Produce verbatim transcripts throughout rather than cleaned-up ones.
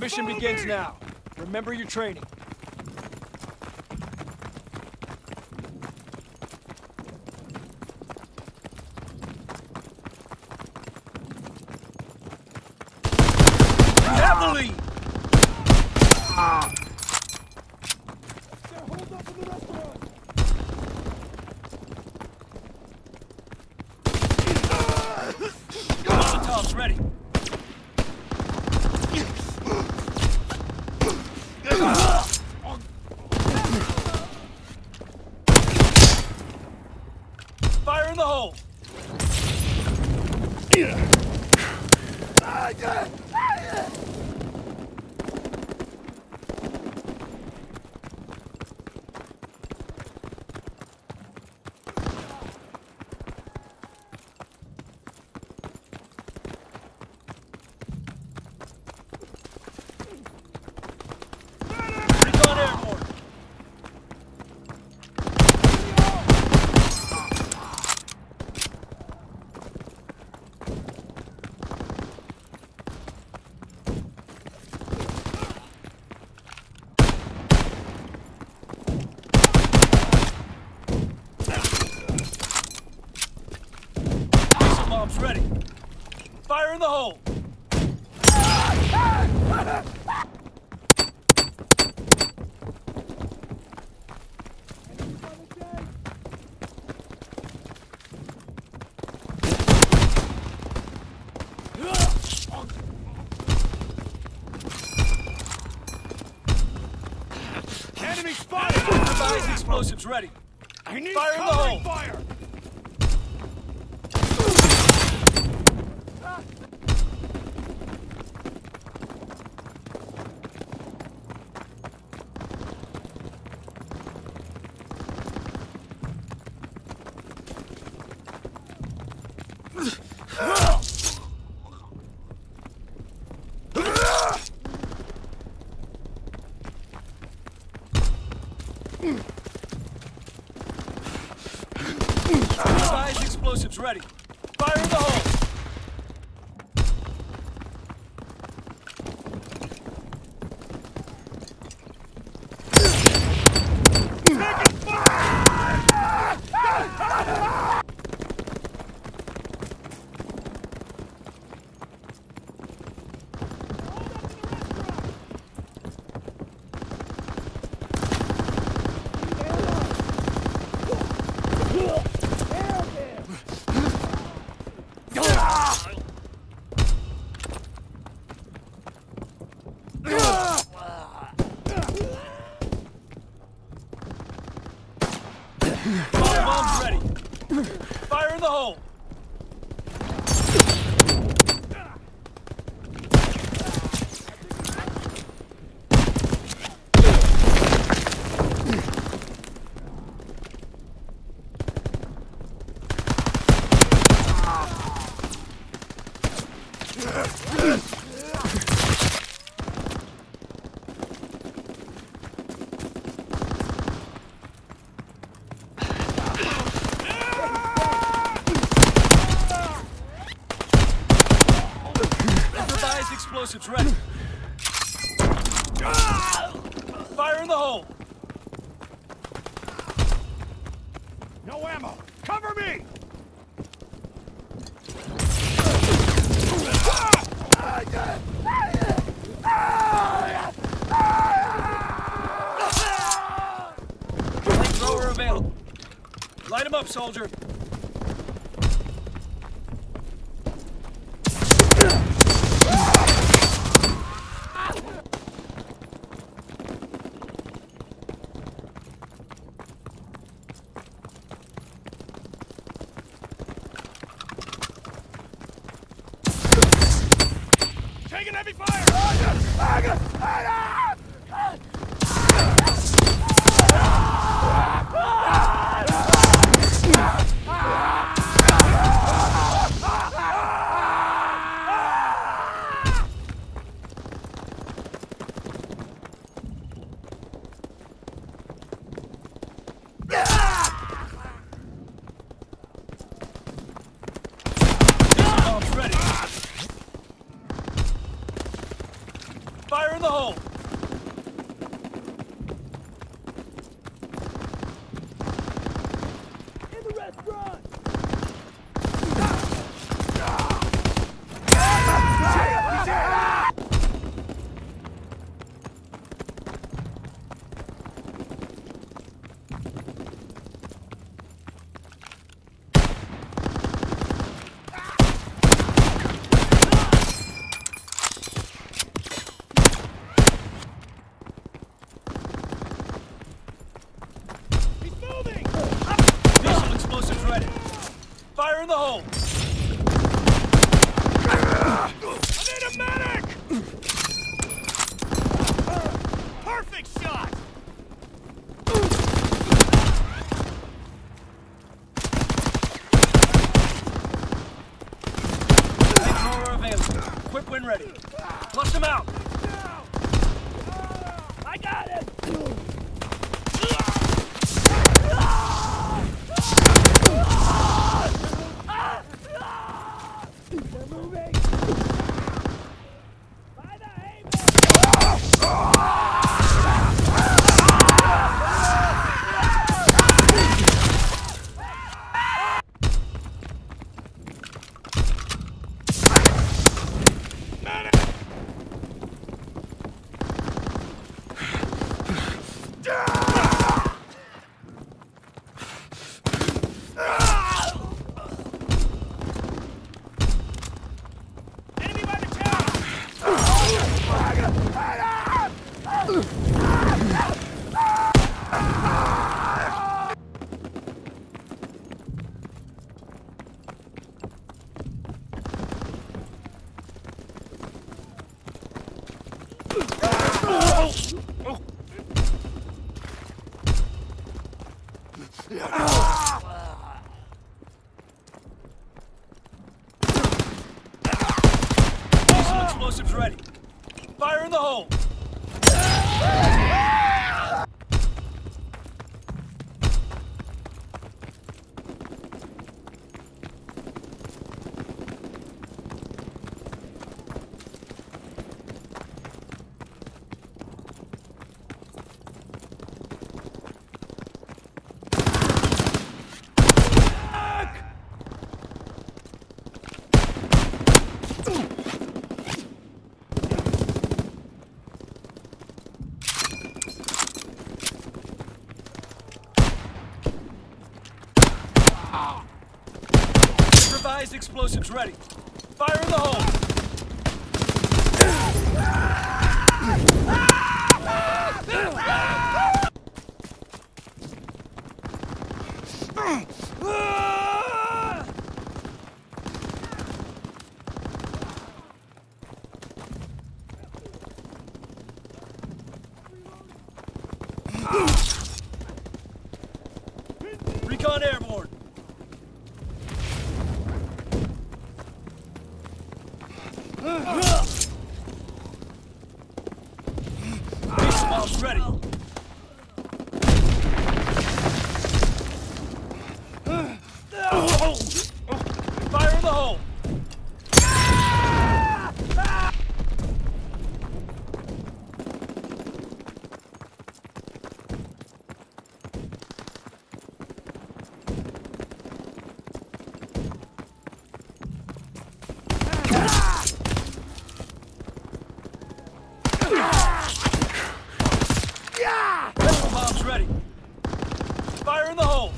Mission begins now. Remember your training. You have the lead! Ah. Hold up in the restaurant! Molotov's ready. Fire in the hole! Bombs ready. Fire in the hole. Enemy spotted! Improvised explosives ready. I need fire in the hole. Fire! Improvised explosives ready. Fire in the hole. Bombs ready. Fire in the hole. Explosives ready. Fire in the hole. No ammo. Cover me. Flamethrower available. Light him up, soldier. Taking heavy fire! Bombs ready. Fire in the hole! In the restaurant! Fire in the hole! I need a medic! Perfect shot! Flamethrower available. Equip when ready. Flush them out! I got it! Explosives ready. Fire in the hole. Improvised explosives ready. Fire in the hole. Recon airborne. Base bombs ready. Fire in the hole. Bombs ready. Fire in the hole.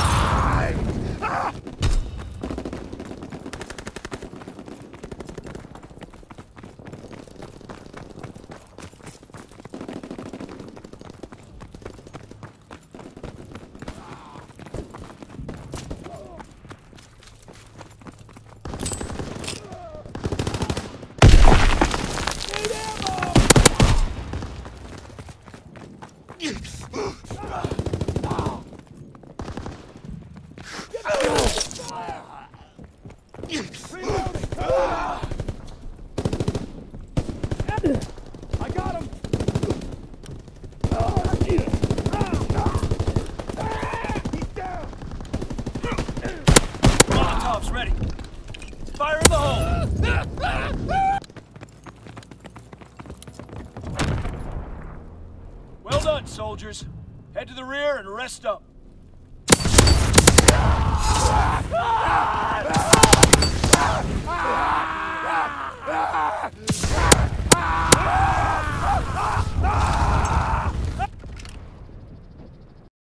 I got him! He's down! Molotov's ready. Fire in the hole! done, soldiers. Head to the rear and rest up.